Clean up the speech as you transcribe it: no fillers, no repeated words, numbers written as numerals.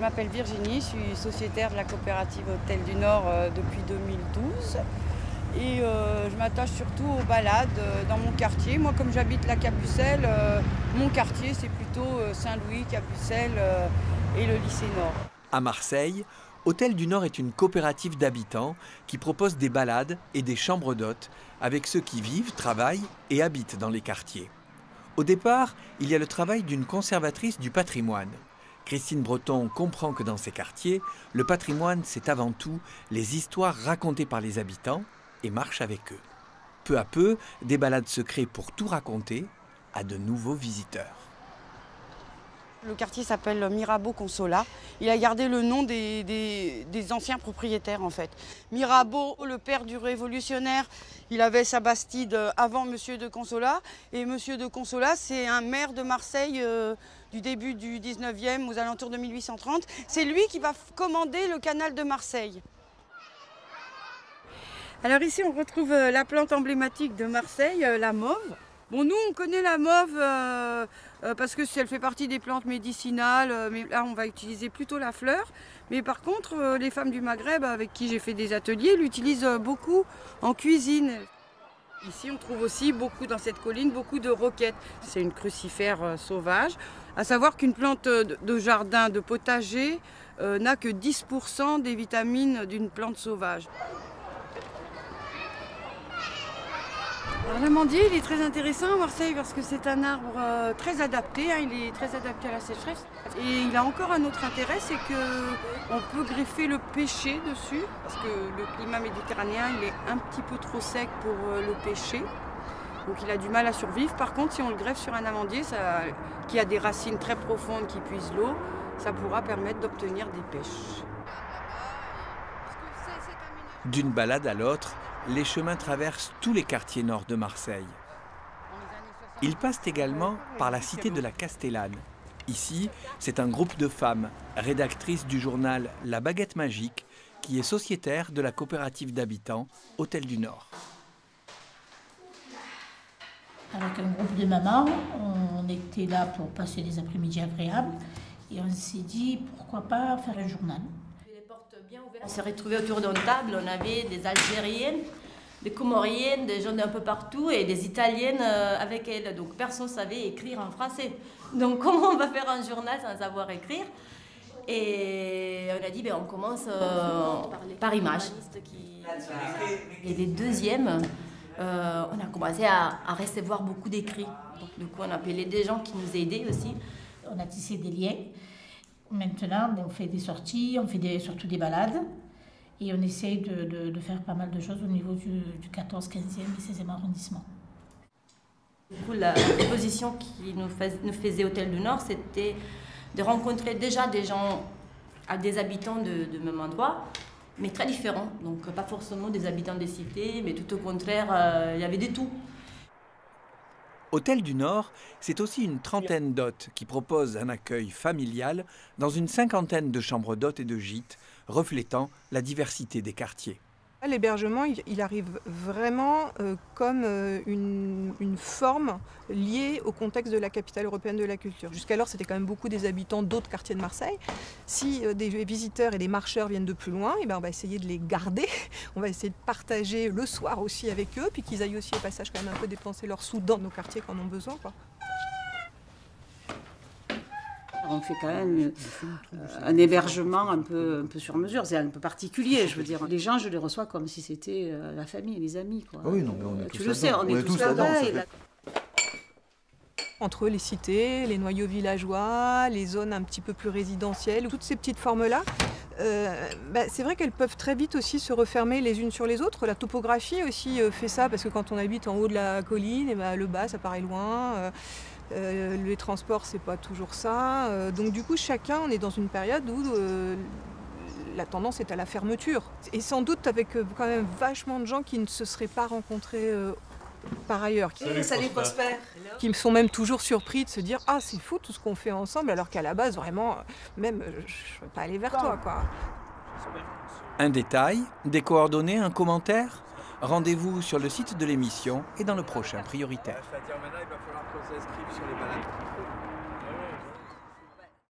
m'appelle Virginie, je suis sociétaire de la coopérative Hôtel du Nord depuis 2012. Et je m'attache surtout aux balades dans mon quartier. Moi, comme j'habite la Capucelle, mon quartier, c'est plutôt Saint-Louis, Capucelle et le lycée Nord. À Marseille, Hôtel du Nord est une coopérative d'habitants qui propose des balades et des chambres d'hôtes avec ceux qui vivent, travaillent et habitent dans les quartiers. Au départ, il y a le travail d'une conservatrice du patrimoine. Christine Breton comprend que dans ces quartiers, le patrimoine, c'est avant tout les histoires racontées par les habitants et marche avec eux. Peu à peu, des balades se créent pour tout raconter à de nouveaux visiteurs. Le quartier s'appelle Mirabeau Consolat. Il a gardé le nom des anciens propriétaires en fait. Mirabeau, le père du révolutionnaire, il avait sa bastide avant Monsieur de Consolat. Et Monsieur de Consolat, c'est un maire de Marseille du début du 19e, aux alentours de 1830. C'est lui qui va commander le canal de Marseille. Alors ici, on retrouve la plante emblématique de Marseille, la mauve. Bon, nous, on connaît la mauve parce que elle fait partie des plantes médicinales, mais là, on va utiliser plutôt la fleur. Mais par contre, les femmes du Maghreb, avec qui j'ai fait des ateliers, l'utilisent beaucoup en cuisine. Ici, on trouve aussi beaucoup, dans cette colline, beaucoup de roquettes. C'est une crucifère sauvage. À savoir qu'une plante de jardin, de potager, n'a que 10% des vitamines d'une plante sauvage. L'amandier, il est très intéressant à Marseille parce que c'est un arbre très adapté, il est très adapté à la sécheresse. Et il a encore un autre intérêt, c'est qu'on peut greffer le pêcher dessus, parce que le climat méditerranéen, il est un petit peu trop sec pour le pêcher. Donc il a du mal à survivre. Par contre, si on le greffe sur un amandier qui a des racines très profondes qui puisent l'eau, ça pourra permettre d'obtenir des pêches. D'une balade à l'autre, les chemins traversent tous les quartiers nord de Marseille. Ils passent également par la cité de la Castellane. Ici, c'est un groupe de femmes, rédactrices du journal La Baguette Magique, qui est sociétaire de la coopérative d'habitants Hôtel du Nord. Avec un groupe de mamans, on était là pour passer des après-midi agréables et on s'est dit pourquoi pas faire un journal. On s'est retrouvés autour d'une table, on avait des Algériennes, des Comoriennes, des gens d'un peu partout et des Italiennes avec elles. Donc personne ne savait écrire en français. Donc comment on va faire un journal sans savoir écrire? Et on a dit, on commence par image. Et les deuxièmes, on a commencé à recevoir beaucoup d'écrits. Donc du coup, on appelait des gens qui nous aidaient aussi. On a tissé des liens. Maintenant, on fait des sorties, on fait surtout des balades et on essaye de faire pas mal de choses au niveau du 14, 15e et 16e arrondissement. Du coup, la proposition qui nous faisait Hôtel du Nord, c'était de rencontrer déjà des gens, des habitants de même endroit, mais très différents. Donc pas forcément des habitants des cités, mais tout au contraire, il y avait de tout. Hôtel du Nord, c'est aussi une trentaine d'hôtes qui proposent un accueil familial dans une cinquantaine de chambres d'hôtes et de gîtes, reflétant la diversité des quartiers. L'hébergement, il arrive vraiment comme une forme liée au contexte de la capitale européenne de la culture. Jusqu'alors, c'était quand même beaucoup des habitants d'autres quartiers de Marseille. Si des visiteurs et des marcheurs viennent de plus loin, on va essayer de les garder. On va essayer de partager le soir aussi avec eux, puis qu'ils aillent aussi au passage quand même un peu dépenser leurs sous dans nos quartiers quand on en ont besoin, quoi. On fait quand même un hébergement un peu sur mesure, c'est un peu particulier, je veux dire. Les gens, je les reçois comme si c'était la famille, les amis, quoi. Oui, non, mais on est tu tous le sais, là-dedans. on est tous là-dedans. Entre les cités, les noyaux villageois, les zones un petit peu plus résidentielles, toutes ces petites formes-là, c'est vrai qu'elles peuvent très vite aussi se refermer les unes sur les autres. La topographie aussi fait ça, parce que quand on habite en haut de la colline, le bas, ça paraît loin. Les transports, c'est pas toujours ça. Donc du coup, chacun, on est dans une période où la tendance est à la fermeture. Et sans doute avec quand même vachement de gens qui ne se seraient pas rencontrés par ailleurs. Salut Prosper. Qui me sont même toujours surpris de se dire « Ah, c'est fou tout ce qu'on fait ensemble », alors qu'à la base, vraiment, même, je ne serais pas aller vers toi, quoi. Un détail, des coordonnées, un commentaire? Rendez-vous sur le site de l'émission et dans le prochain Prioritaire. C'est-à-dire maintenant, il va falloir qu'on s'inscrive sur les balades.